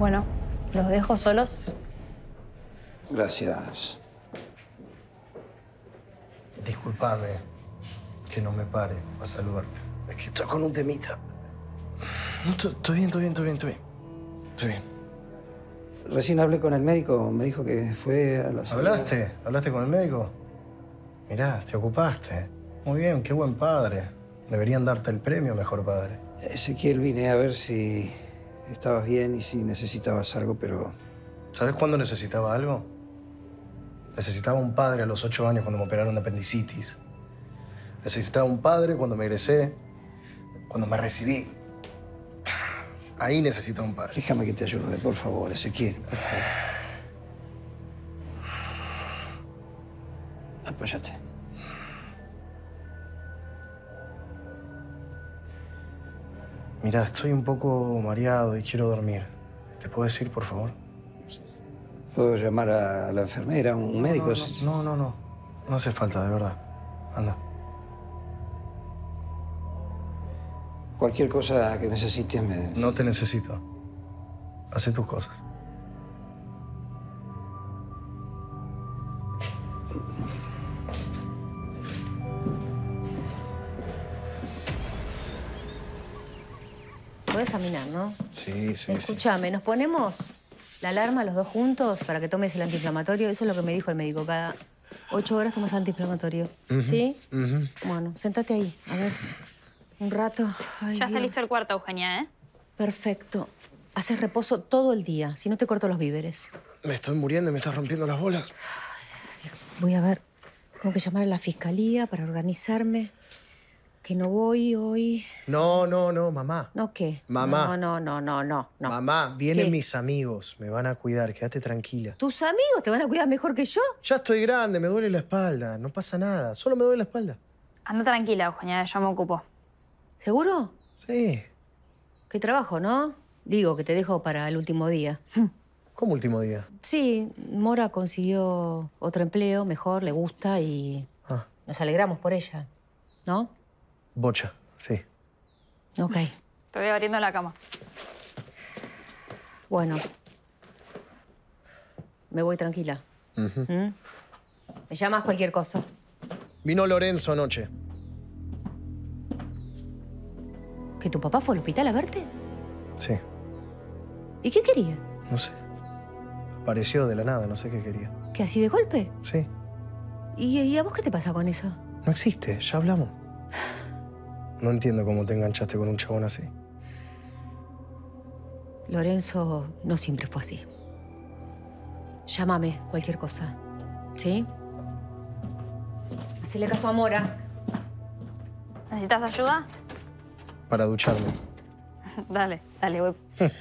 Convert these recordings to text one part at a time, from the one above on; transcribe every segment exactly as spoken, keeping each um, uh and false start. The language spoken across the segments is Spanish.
Bueno, los dejo solos. Gracias. Disculpame que no me pare a saludarte. Es que estoy con un temita. No, estoy, estoy bien, estoy bien, estoy bien, estoy bien. Estoy bien. Recién hablé con el médico, me dijo que fue a la salida. ¿Hablaste? ¿Hablaste con el médico? Mirá, te ocupaste. Muy bien, qué buen padre. Deberían darte el premio Mejor Padre. Ezequiel, vine a ver si estabas bien y si necesitabas algo, pero... ¿Sabes cuándo necesitaba algo? Necesitaba un padre a los ocho años cuando me operaron de apendicitis. Necesitaba un padre cuando me egresé, cuando me recibí. Ahí necesitaba un padre. Déjame que te ayude, por favor, Ezequiel. Por favor. Apóyate. Mira, estoy un poco mareado y quiero dormir. ¿Te puedes ir, por favor? ¿Puedo llamar a la enfermera, un no, médico? No, no, no, no. No hace falta, de verdad. Anda. Cualquier cosa que necesites me... No te necesito. Haz tus cosas. Podés caminar, ¿no? Sí, sí, Escúchame, sí. ¿nos ponemos la alarma los dos juntos para que tomes el antiinflamatorio? Eso es lo que me dijo el médico. Cada ocho horas tomas antiinflamatorio. Uh-huh. ¿Sí? Uh-huh. Bueno, sentate ahí. A ver. Un rato. Ay, ya Dios. está listo el cuarto, Eugenia, ¿eh? Perfecto. Haces reposo todo el día, si no te corto los víveres. Me estoy muriendo y me estás rompiendo las bolas. Voy a ver. Tengo que llamar a la fiscalía para organizarme. Que no voy hoy. No, no, no, mamá. ¿No qué? Mamá. No, no, no, no, no. no. Mamá, vienen ¿Qué? mis amigos. Me van a cuidar. Quédate tranquila. ¿Tus amigos te van a cuidar mejor que yo? Ya estoy grande, me duele la espalda. No pasa nada. Solo me duele la espalda. Anda tranquila, Eugenia, yo me ocupo. ¿Seguro? Sí. Qué trabajo, ¿no? Digo, que te dejo para el último día. ¿Cómo último día? Sí, Mora consiguió otro empleo mejor, le gusta y Ah. nos alegramos por ella, ¿no? Bocha, sí. Ok. Te voy abriendo la cama. Bueno. Me voy tranquila. Uh-huh. ¿Mm? Me llamas cualquier cosa. Vino Lorenzo anoche. ¿Que tu papá fue al hospital a verte? Sí. ¿Y qué quería? No sé. Apareció de la nada, no sé qué quería. ¿Que así de golpe? Sí. ¿Y, y a vos qué te pasa con eso? No existe, ya hablamos. No entiendo cómo te enganchaste con un chabón así. Lorenzo no siempre fue así. Llámame, cualquier cosa. ¿Sí? Hacele caso a Mora. ¿Necesitas ayuda? Para ducharme. Dale, dale, voy.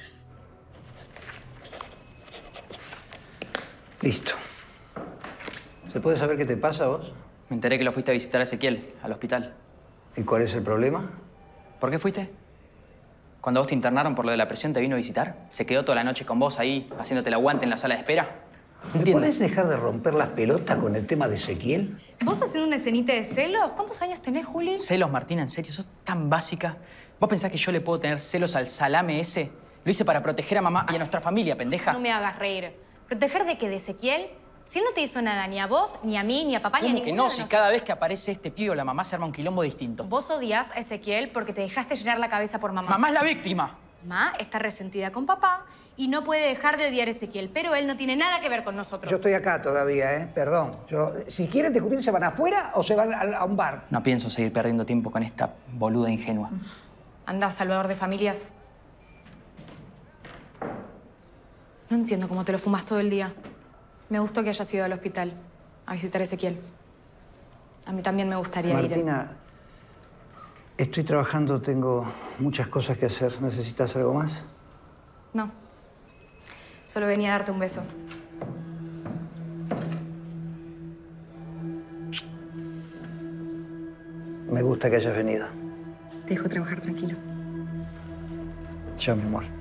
Listo. ¿Se puede saber qué te pasa a vos? Me enteré que lo fuiste a visitar a Ezequiel, al hospital. ¿Y cuál es el problema? ¿Por qué fuiste? Cuando vos te internaron por lo de la presión, ¿te vino a visitar? ¿Se quedó toda la noche con vos ahí, haciéndote el aguante en la sala de espera? ¿Me podés dejar de romper las pelotas con el tema de Ezequiel? ¿Vos haciendo una escenita de celos? ¿Cuántos años tenés, Juli? ¿Celos, Martina? ¿En serio? ¿Sos tan básica? ¿Vos pensás que yo le puedo tener celos al salame ese? Lo hice para proteger a mamá y a nuestra familia, pendeja. No me hagas reír. ¿Proteger de qué? ¿De Ezequiel? Si él no te hizo nada ni a vos, ni a mí, ni a papá, ni a ¿Cómo que ninguno no? de Si nosotros. cada vez que aparece este pibe o la mamá se arma un quilombo distinto. Vos odias a Ezequiel porque te dejaste llenar la cabeza por mamá. Mamá es la víctima. Mamá está resentida con papá y no puede dejar de odiar a Ezequiel, pero él no tiene nada que ver con nosotros. Yo estoy acá todavía, ¿eh? Perdón. Yo, si quieren discutir, ¿se van afuera o se van a, a un bar? No pienso seguir perdiendo tiempo con esta boluda ingenua. Anda, salvador de familias. No entiendo cómo te lo fumas todo el día. Me gustó que hayas ido al hospital a visitar a Ezequiel. A mí también me gustaría ir. Martina, estoy trabajando, tengo muchas cosas que hacer. ¿Necesitas algo más? No. Solo venía a darte un beso. Me gusta que hayas venido. Te dejo trabajar tranquilo. Chao, mi amor.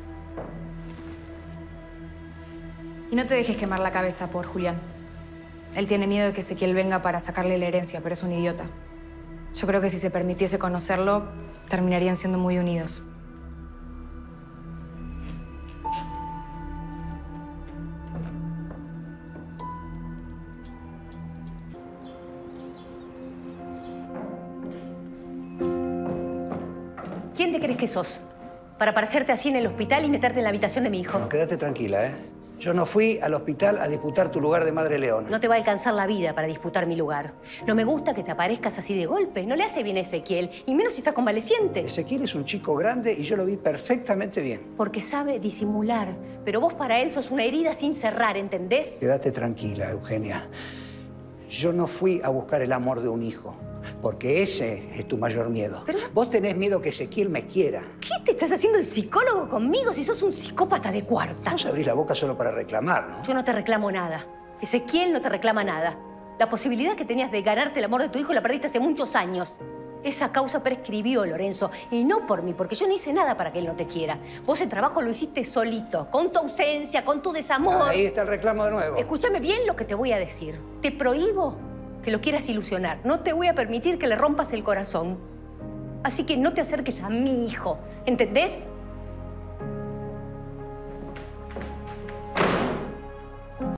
Y no te dejes quemar la cabeza por Julián. Él tiene miedo de que Ezequiel venga para sacarle la herencia, pero es un idiota. Yo creo que si se permitiese conocerlo, terminarían siendo muy unidos. te crees que sos? Para aparecerte así en el hospital y meterte en la habitación de mi hijo. No, quédate tranquila, ¿eh? Yo no fui al hospital a disputar tu lugar de madre leona. No te va a alcanzar la vida para disputar mi lugar. No me gusta que te aparezcas así de golpe. No le hace bien a Ezequiel, y menos si está convaleciente. Ezequiel es un chico grande y yo lo vi perfectamente bien. Porque sabe disimular. Pero vos para él sos una herida sin cerrar, ¿entendés? Quédate tranquila, Eugenia. Yo no fui a buscar el amor de un hijo, porque ese es tu mayor miedo. Pero... Vos tenés miedo que Ezequiel me quiera. ¿Qué te estás haciendo el psicólogo conmigo si sos un psicópata de cuarta? Vos abrís la boca solo para reclamar, ¿no? Yo no te reclamo nada. Ezequiel no te reclama nada. La posibilidad que tenías de ganarte el amor de tu hijo la perdiste hace muchos años. Esa causa prescribió, Lorenzo. Y no por mí, porque yo no hice nada para que él no te quiera. Vos el trabajo lo hiciste solito, con tu ausencia, con tu desamor. Ahí está el reclamo de nuevo. Escúchame bien lo que te voy a decir. Te prohíbo que lo quieras ilusionar. No te voy a permitir que le rompas el corazón. Así que no te acerques a mi hijo, ¿entendés?